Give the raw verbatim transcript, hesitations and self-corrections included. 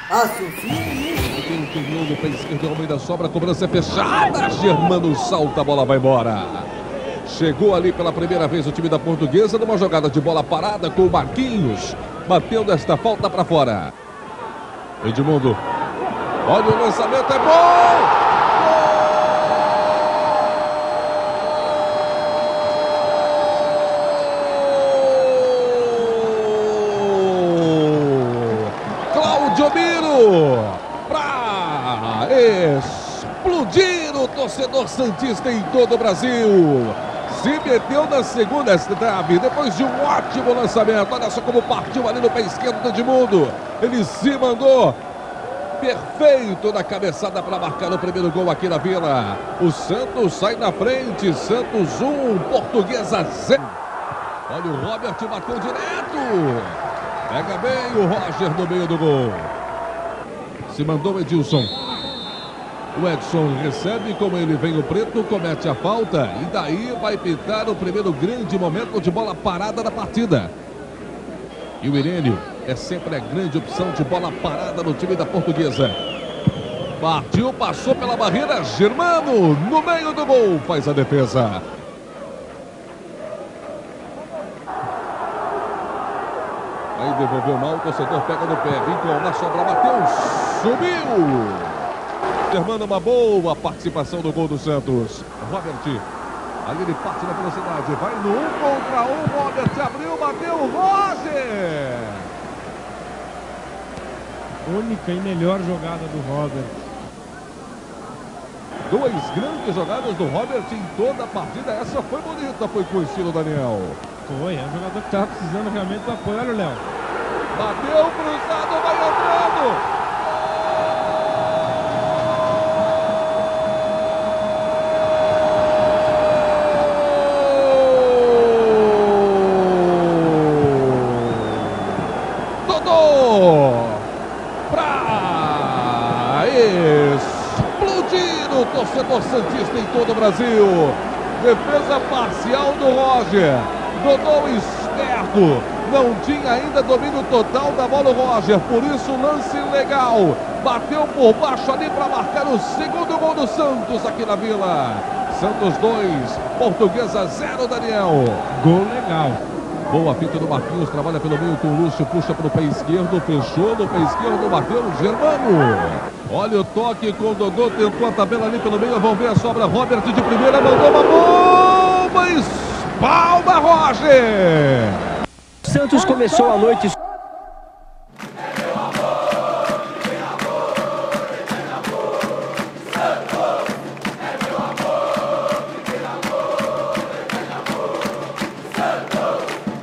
Tem um pneu no pé esquerdo, Almeida sobra, a cobrança é fechada. Germano salta, a bola vai embora. Chegou ali pela primeira vez o time da Portuguesa numa jogada de bola parada com o Marquinhos. Bateu desta falta para fora. Edmundo. Olha o lançamento, é bom! Para explodir o torcedor santista em todo o Brasil. Se meteu na segunda trave, depois de um ótimo lançamento. Olha só como partiu ali no pé esquerdo do Edmundo. Ele se mandou perfeito na cabeçada para marcar o primeiro gol aqui na Vila. O Santos sai na frente. Santos um, Portuguesa zero. Olha o Robert, bateu direto. Pega bem o Roger no meio do gol. Se mandou o Edilson. O Edson recebe, como ele vem o preto, comete a falta. E daí vai pintar o primeiro grande momento de bola parada da partida. E o Irênio é sempre a grande opção de bola parada no time da Portuguesa. Partiu, passou pela barreira. Germano no meio do gol faz a defesa. Aí devolveu mal, o torcedor pega no pé. Vincou na sobra, bateu, subiu. Germano, uma boa participação no gol do Santos. Robert, ali ele parte na velocidade. Vai no um contra um. Robert abriu, bateu, Roger. Única e melhor jogada do Robert. Duas grandes jogadas do Robert em toda a partida. Essa foi bonita, foi com o estilo Daniel. Foi, é um jogador que estava precisando realmente do apoio. Olha o Léo. Bateu, cruzado, vai entrando. Dodô. Pra explodir o torcedor santista em todo o Brasil. Defesa parcial do Roger. Dodô esperto. Não tinha ainda domínio total da bola o Roger. Por isso lance legal. Bateu por baixo ali para marcar o segundo gol do Santos aqui na Vila. Santos dois, Portuguesa zero, Daniel. Gol legal. Boa fita do Marquinhos. Trabalha pelo meio com o Lúcio. Puxa para o pé esquerdo. Fechou no pé esquerdo. Bateu o Germano. Olha o toque com o Dodô. Tentou a tabela ali pelo meio. Vamos ver a sobra. Robert de primeira. Mandou uma bomba. Espalma, Roger. Santos começou a noite